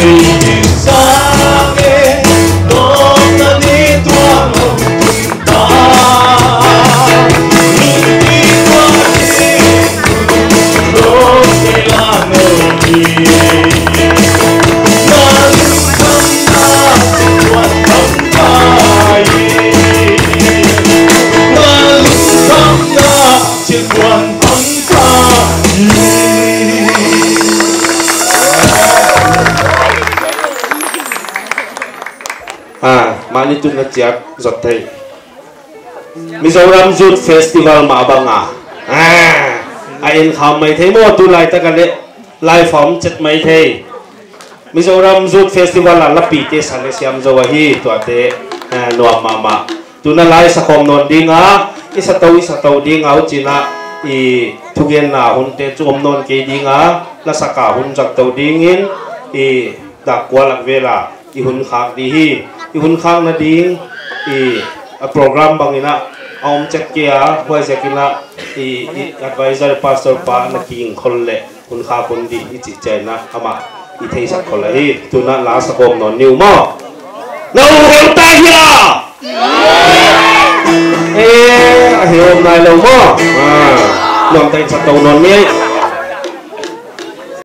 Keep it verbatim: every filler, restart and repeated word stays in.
Mani tu na chiat zot thei Mizoram Youth Festival ma banga à ai kham mai thei mo tu lai ta ka le lai form chet mai thei Mizoram Youth Festival la lapi te sale siam zo hi to te no mama tu na lai sa khom non dinga isa tau isa tau dinga u china i thugen na hun te chom non ke dinga la saka hun jak tau dingin i da kwalak vela i hun khak di hi i hun khang na ding i a program bangina om chakya hoi sekina i advisor pastor pa na king kholle hun kha kun di i chi chena ama i thei sak khola hi tuna la sakom non new mo no hel ta hia eh a hiom nai lo mo à lom tai sa tau non mi